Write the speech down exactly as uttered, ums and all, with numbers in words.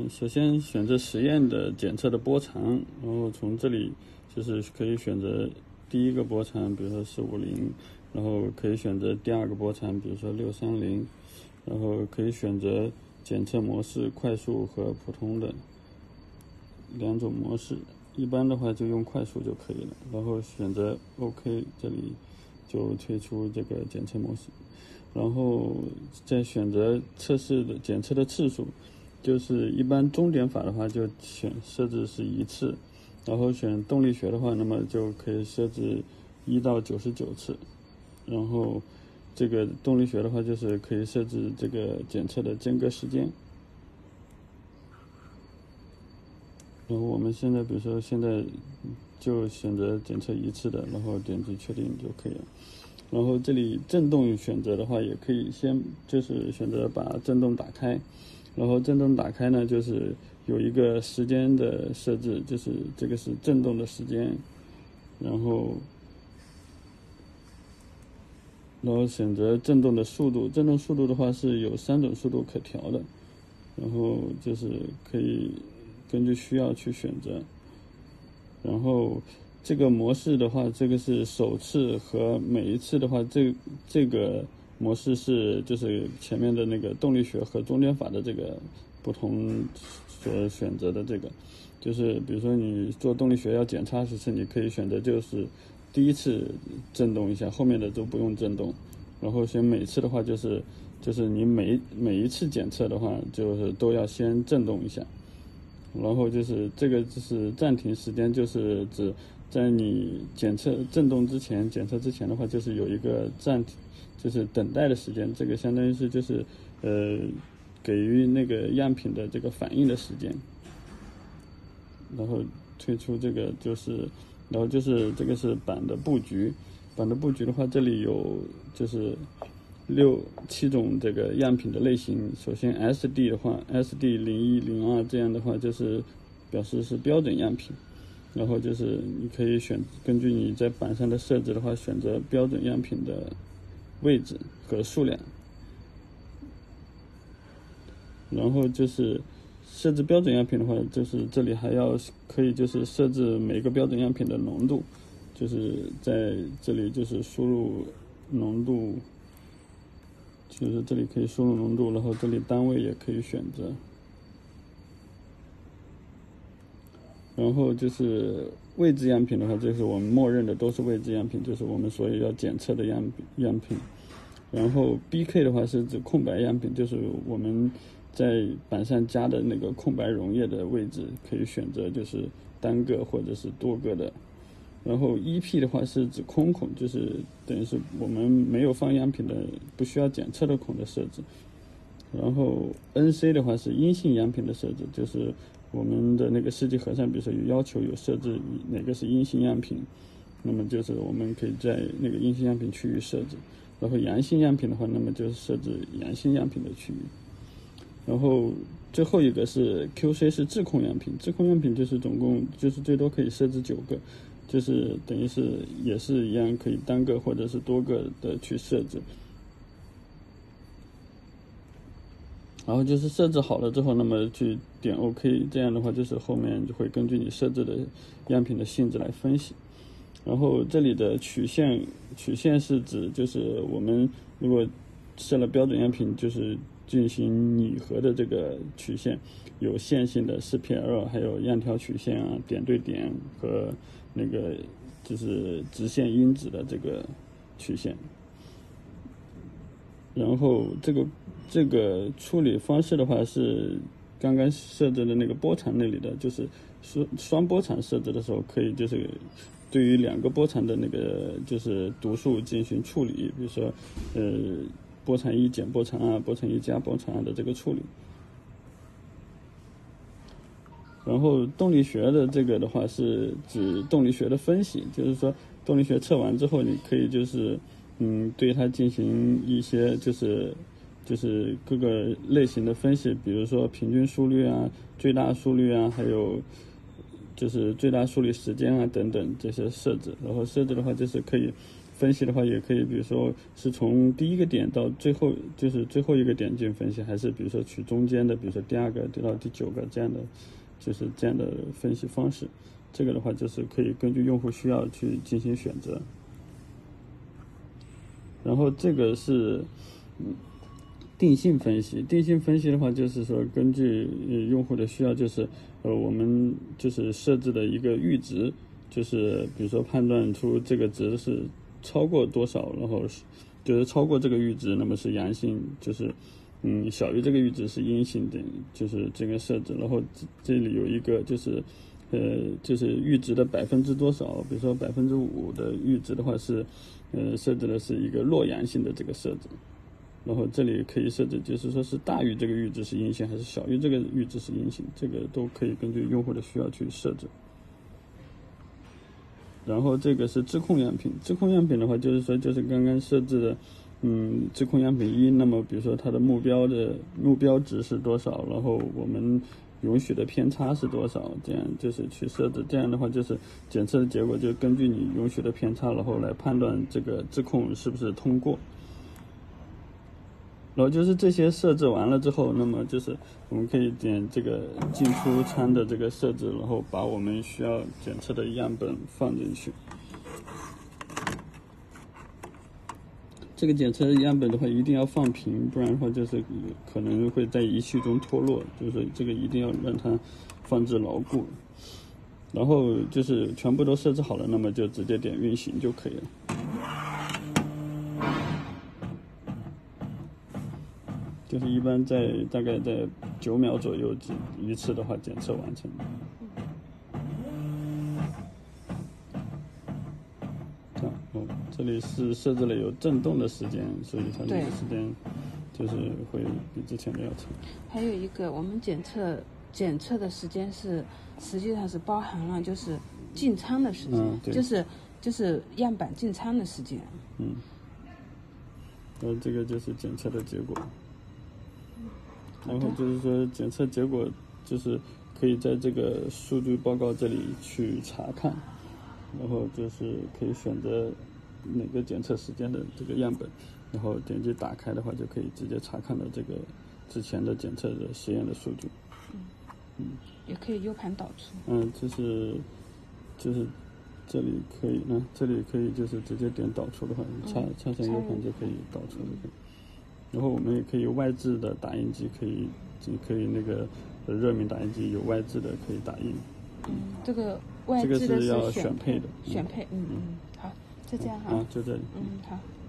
首先选择实验的检测的波长，然后从这里就是可以选择第一个波长，比如说四五零，然后可以选择第二个波长，比如说六三零，然后可以选择检测模式快速和普通的两种模式，一般的话就用快速就可以了，然后选择 OK， 这里就推出这个检测模式，然后再选择测试的检测的次数，就是一般钟点法的话就选设置是一次，然后选动力学的话，那么就可以设置一到九十九次，然后这个动力学的话就是可以设置这个检测的间隔时间。然后我们现在比如说现在就选择检测一次的，然后点击确定就可以了。然后这里振动选择的话，也可以先就是选择把振动打开，然后振动打开呢，就是有一个时间的设置，就是这个是振动的时间，然后然后选择振动的速度，振动速度的话是有三种速度可调的，然后就是可以根据需要去选择。然后这个模式的话，这个是首次和每一次的话，这这个模式是就是前面的那个动力学和钟点法的这个不同所选择的这个，就是比如说你做动力学要检查十次，你可以选择就是第一次振动一下，后面的都不用振动。然后选每次的话，就是就是你每每一次检测的话，就是都要先振动一下。然后就是这个就是暂停时间，就是指在你检测振动之前，检测之前的话，就是有一个暂停，就是等待的时间，这个相当于是就是呃给予那个样品的这个反应的时间。然后推出这个就是，然后就是这个是板的布局，板的布局的话，这里有就是六七种这个样品的类型。首先 S D 的话 ，S D 零一零二这样的话就是表示是标准样品，然后就是你可以选根据你在板上的设置的话，选择标准样品的位置和数量。然后就是设置标准样品的话，就是这里还要可以就是设置每个标准样品的浓度，就是在这里就是输入浓度。就是这里可以输入浓度，然后这里单位也可以选择。然后就是位置样品的话，就是我们默认的都是位置样品，就是我们所有要检测的样样品。然后 B K 的话是指空白样品，就是我们在板上加的那个空白溶液的位置，可以选择就是单个或者是多个的。然后 E P 的话是指空孔，就是等于是我们没有放样品的不需要检测的孔的设置。然后 N C 的话是阴性样品的设置，就是我们的那个试剂盒上比如说有要求有设置哪个是阴性样品，那么就是我们可以在那个阴性样品区域设置。然后阳性样品的话，那么就是设置阳性样品的区域。然后最后一个是 Q C 是质控样品，质控样品就是总共就是最多可以设置九个，就是等于是也是一样可以单个或者是多个的去设置。然后就是设置好了之后，那么去点 OK， 这样的话就是后面就会根据你设置的样品的性质来分析。然后这里的曲线，曲线是指就是我们如果设了标准样品，就是进行拟合的这个曲线，有线性的 四 P L， 还有样条曲线啊，点对点和那个就是直线因子的这个曲线。然后这个这个处理方式的话是刚刚设置的那个波长那里的，就是双波长设置的时候可以就是对于两个波长的那个就是读数进行处理，比如说呃波长一减波长二，波长一加波长二的这个处理。然后动力学的这个的话是指动力学的分析，就是说动力学测完之后，你可以就是嗯对它进行一些就是就是各个类型的分析，比如说平均速率啊、最大速率啊，还有就是最大速率时间啊等等这些设置。然后设置的话就是可以分析的话，也可以，比如说是从第一个点到最后，就是最后一个点进行分析，还是比如说取中间的，比如说第二个到第九个这样的，就是这样的分析方式。这个的话就是可以根据用户需要去进行选择。然后这个是嗯定性分析，定性分析的话就是说根据用户的需要，就是呃我们就是设置的一个阈值，就是比如说判断出这个值是超过多少，然后就是超过这个阈值，那么是阳性，就是嗯小于这个阈值是阴性的，就是这个设置。然后这里有一个就是呃就是阈值的百分之多少，比如说百分之五的阈值的话是呃设置的是一个弱阳性的这个设置。然后这里可以设置，就是说是大于这个阈值是阴性，还是小于这个阈值是阴性，这个都可以根据用户的需要去设置。然后这个是质控样品，质控样品的话，就是说就是刚刚设置的，嗯，质控样品一，那么比如说它的目标的目标值是多少，然后我们允许的偏差是多少，这样就是去设置。这样的话，就是检测的结果就根据你允许的偏差，然后来判断这个质控是不是通过。然后就是这些设置完了之后，那么就是我们可以点这个进出仓的这个设置，然后把我们需要检测的样本放进去。这个检测的样本的话一定要放平，不然的话就是可能会在仪器中脱落，就是这个一定要让它放置牢固。然后就是全部都设置好了，那么就直接点运行就可以了。就是一般在大概在九秒左右一次的话检测完成。啊，哦，这里是设置了有震动的时间，所以它这个时间就是会比之前的要长。 还有一个，我们检测检测的时间是实际上是包含了就是进仓的时间， 嗯、 就是就是样板进仓的时间。 嗯，然后这个就是检测的结果。然后就是说检测结果就是可以在这个数据报告这里去查看，然后就是可以选择哪个检测时间的这个样本，然后点击打开的话就可以直接查看到这个之前的检测的实验的数据。 嗯，嗯，也可以 U 盘导出。 嗯，就是就是这里可以呢，这里可以就是直接点导出的话，插插上 U 盘就可以导出这个。然后我们也可以外置的打印机，可以可以那个热敏打印机有外置的可以打印。 嗯，这个外置的这个是要选选配的。 选配，嗯嗯，好，就这样哈。 啊，就这里。 嗯，好。